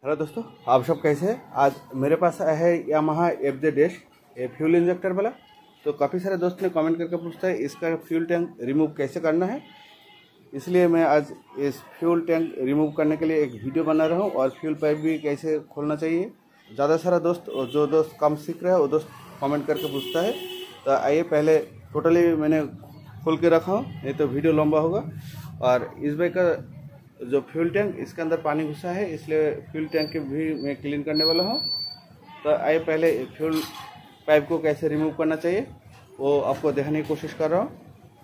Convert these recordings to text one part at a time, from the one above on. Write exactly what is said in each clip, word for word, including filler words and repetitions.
Hello दोस्तों, आप सब कैसे हैं। आज मेरे पास है यामाहा एफ जे डैश ये फ्यूल इंजेक्टर वाला। तो काफ़ी सारे दोस्त ने कमेंट करके पूछता है इसका फ्यूल टैंक रिमूव कैसे करना है, इसलिए मैं आज इस फ्यूल टैंक रिमूव करने के लिए एक वीडियो बना रहा हूँ और फ्यूल पाइप भी कैसे खोलना चाहिए। ज़्यादा सारा दोस्त और जो दोस्त कम सीख रहा है वो दोस्त कमेंट करके पूछता है। तो आइए पहले टोटली मैंने खोल के रखा हूँ, नहीं तो वीडियो लंबा होगा। और इस बाइक का जो फ्यूल टैंक इसके अंदर पानी घुसा है, इसलिए फ्यूल टैंक के भी मैं क्लीन करने वाला हूँ। तो आइए पहले फ्यूल पाइप को कैसे रिमूव करना चाहिए वो आपको दिखाने की कोशिश कर रहा हूँ।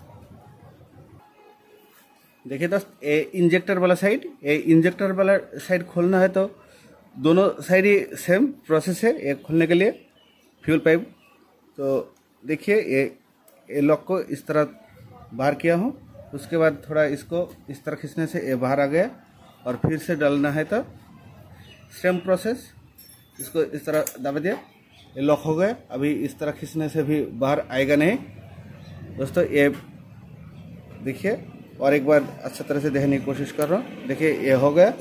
देखिए दोस्त, ये इंजेक्टर वाला साइड ये इंजेक्टर वाला साइड खोलना है तो दोनों साइड ही सेम प्रोसेस है ये खोलने के लिए फ्यूल पाइप। तो देखिए ये ये लॉक को इस तरह बाहर किया हूँ, उसके बाद थोड़ा इसको इस तरह खींचने से ये बाहर आ गया और फिर से डालना है तो सेम प्रोसेस। इसको इस तरह दबा दिया, ये लॉक हो गया। अभी इस तरह खींचने से भी बाहर आएगा नहीं दोस्तों। ये देखिए और एक बार अच्छी तरह से देखने की कोशिश कर रहा हूँ। देखिए ये हो गया,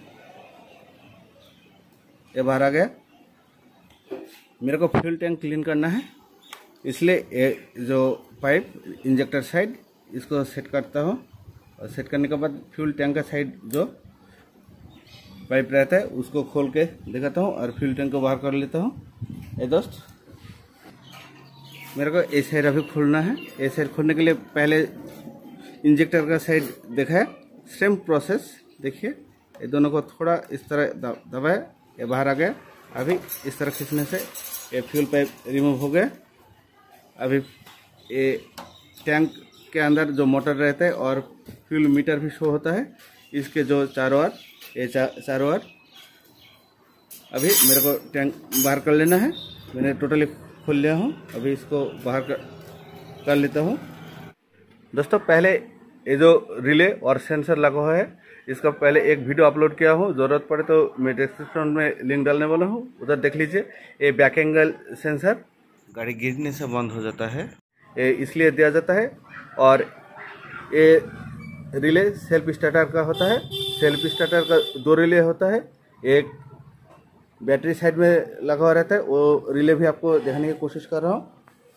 ये बाहर आ गया। मेरे को फ्यूल टैंक क्लीन करना है, इसलिए ये जो पाइप इंजेक्टर साइड इसको सेट करता हूँ और सेट करने के बाद फ्यूल टैंक का साइड जो पाइप रहता है उसको खोल के दिखाता हूँ और फ्यूल टैंक को बाहर कर लेता हूँ। ये दोस्त मेरे को ए साइड अभी खोलना है। ए साइड खोलने के लिए पहले इंजेक्टर का साइड देखा है, सेम प्रोसेस। देखिए ये दोनों को थोड़ा इस तरह दबाए, ये बाहर आ गया। अभी इस तरह खींचने से ये फ्यूल पाइप रिमूव हो गया। अभी ये टैंक के अंदर जो मोटर रहता है और फ्यूल मीटर भी शो होता है, इसके जो चारों ओर ये चा, चारों ओर अभी मेरे को टैंक बाहर कर लेना है। मैंने टोटली खोल लिया हूँ, अभी इसको बाहर कर, कर लेता हूँ। दोस्तों पहले ये जो रिले और सेंसर लगा हुआ है इसका पहले एक वीडियो अपलोड किया हूँ, ज़रूरत पड़े तो मैं डिस्क्रिप्शन में लिंक डालने वाला हूँ, उधर देख लीजिए। ये बैक एंगल सेंसर गाड़ी गिरने से बंद हो जाता है, ये इसलिए दिया जाता है। और ये रिले सेल्फ स्टार्टर का होता है। सेल्फ स्टार्टर का दो रिले होता है, एक बैटरी साइड में लगा हुआ रहता है, वो रिले भी आपको देखने की कोशिश कर रहा हूँ।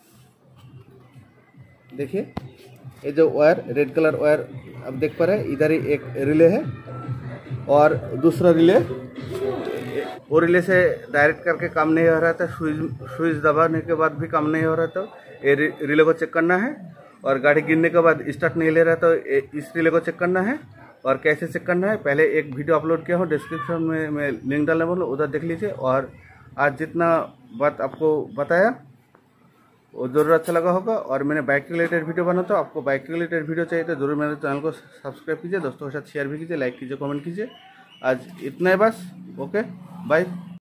देखिए ये जो वायर रेड कलर वायर आप देख पा रहे हैं, इधर ही एक रिले है और दूसरा रिले, वो रिले से डायरेक्ट करके काम नहीं हो रहा था, स्विच स्विच दबाने के बाद भी काम नहीं हो रहा था। ये रिले को चेक करना है और गाड़ी गिरने के बाद स्टार्ट नहीं ले रहा तो इस रिले को चेक करना है। और कैसे चेक करना है पहले एक वीडियो अपलोड किया हूँ, डिस्क्रिप्शन में मैं लिंक डालने वाला हूँ, उधर देख लीजिए। और आज जितना बात आपको बताया वो जरूर अच्छा लगा होगा। और मैंने बाइक के रिलेटेड वीडियो बनाता हूँ, आपको बाइक के रिलेटेड वीडियो चाहिए तो जरूर मेरे चैनल को सब्सक्राइब कीजिए, दोस्तों के साथ शेयर भी कीजिए, लाइक कीजिए, कमेंट कीजिए। आज इतना है बस, ओके बाय।